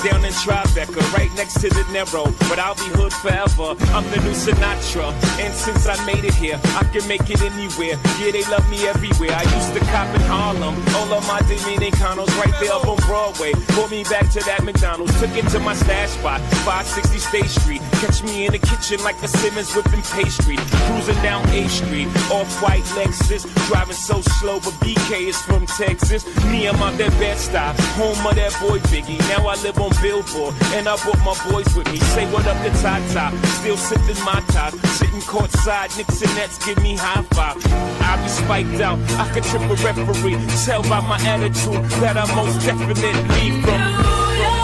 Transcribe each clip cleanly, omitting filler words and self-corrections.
down in Tribeca, right next to the Niro. But I'll be hood forever. I'm the new Sinatra. And since I made it here, I can make it anywhere. Yeah, they love me everywhere. I used to cop in Harlem. All of my Dominicanos right there up on Broadway. Brought me back to that McDonald's. Took it to my stash spot, 560 State Street. Catch me in the kitchen like a Simmons whipping pastry. Cruising down A Street, off-white Lexus. Driving so slow, but BK is from Texas. Me, I'm out that Bed-Stuy, home of that boy Biggie. Now I live on Billboard, and I brought my boys with me. Say what up to Tata, still sippin' Mai Tais. Sittin courtside, Knicks and Nets give me high five. I be spiked out, I could trip a referee. Tell by my attitude that I most definitely from.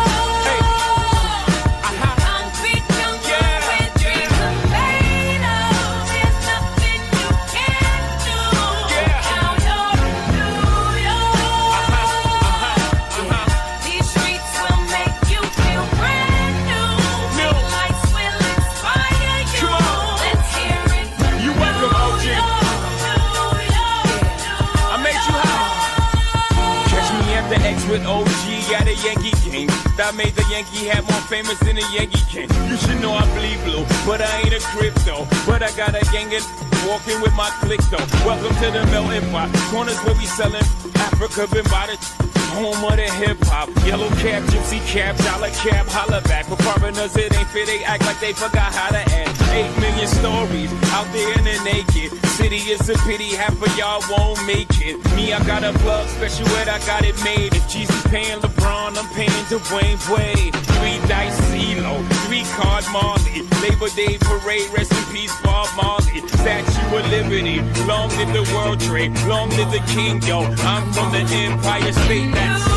With OG at a Yankee game that made the Yankee hat more famous than a Yankee can. You should know I bleed blue, but I ain't a crypto. But I got a gang of walking with my click though. Welcome to the melting pot. Corners where we selling Africa been by the home of the hip hop. Yellow cap, gypsy cap, dollar cap, holla back. For foreigners it ain't fit, they act like they forgot how to act. 8 million stories out there in the naked city. It's a pity half of y'all won't make it. Me, I got a plug, special ed, I got it made. If Jesus paying LeBron, I'm paying Dwayne Wade. 3 dice CeeLo, 3 card Marley. Labor Day parade, rest in peace Bob Marley. Statue of Liberty, long live the World Trade, long live the King, yo. I'm from the Empire State, that's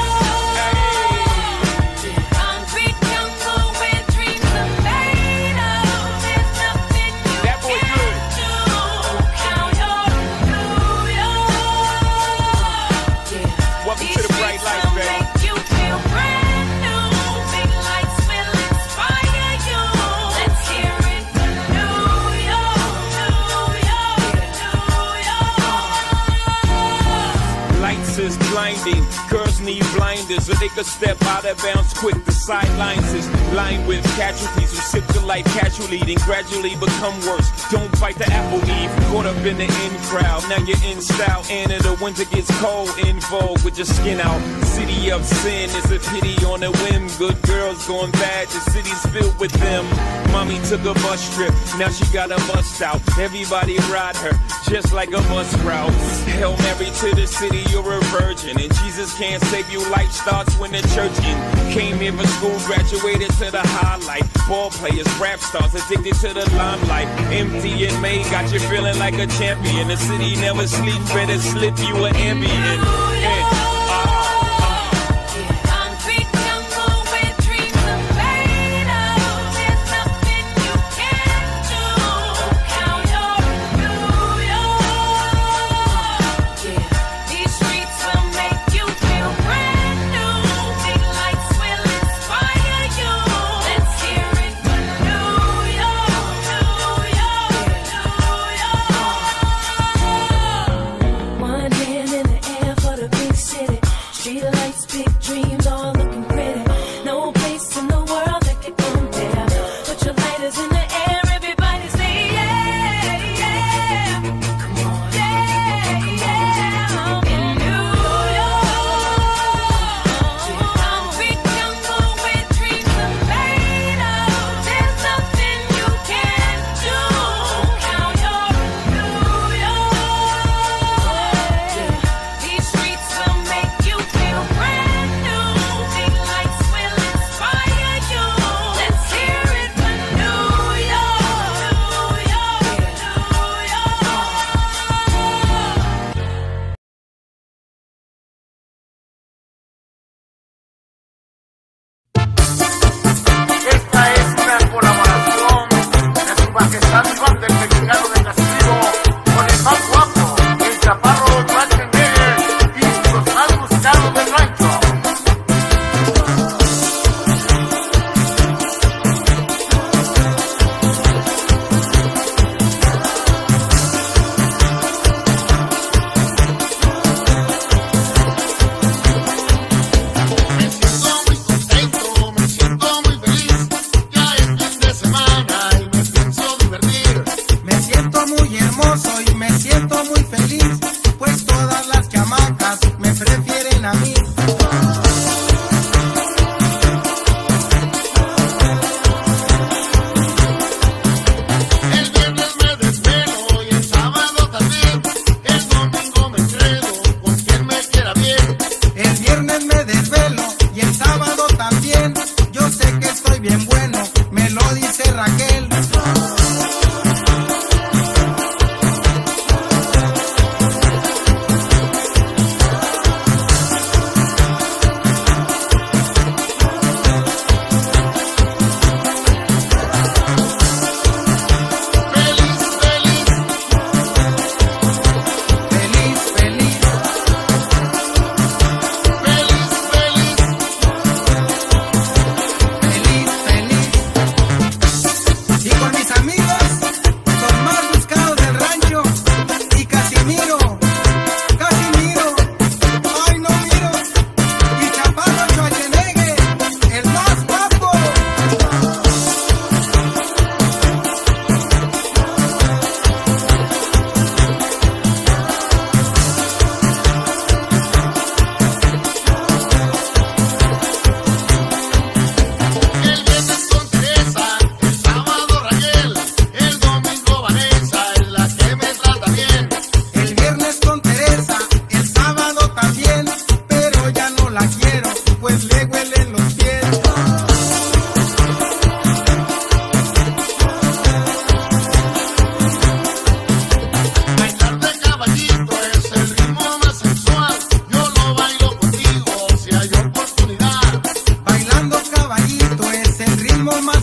blinding. Girls need blinders so they could step out of bounds quick. The sidelines is lined with casualties who sip the life casually, then gradually become worse. Don't fight the apple eve, caught up in the in crowd. Now you're in style, and in the winter gets cold. In vogue with your skin out. City of sin is a pity on a whim. Good girls going bad, the city's filled with them. Mommy took a bus trip, now she got a bust out. Everybody ride her, just like a bus route. Hail Mary to the city, you're a virgin. And Jesus can't save you, life starts when the church in. Came here for school, graduated to the highlight. Ball players, rap stars, addicted to the limelight. Empty and May got you feeling like a champion. The city never sleep, better slip you an ambient. One hand in the air for the big city.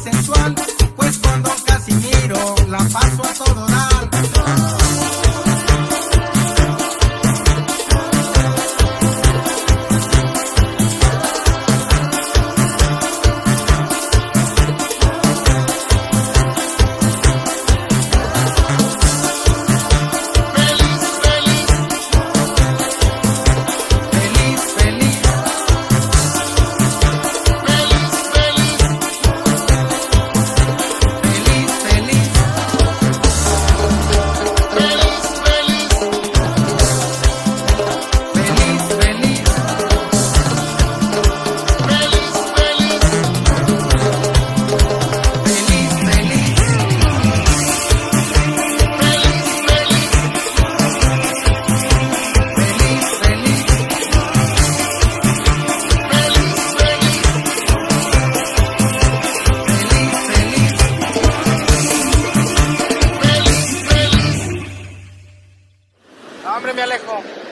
sensual, pues con Don Casimiro la paso a todo dar. Hombre, me alejo.